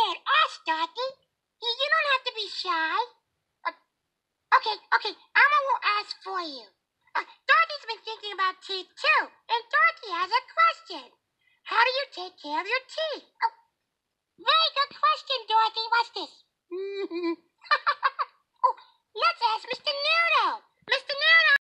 said us, Dorothy. You don't have to be shy. Okay, Elmo will ask for you. Dorothy's been thinking about teeth too, and Dorothy has a question. How do you take care of your teeth? Oh, very good question, Dorothy. What's this?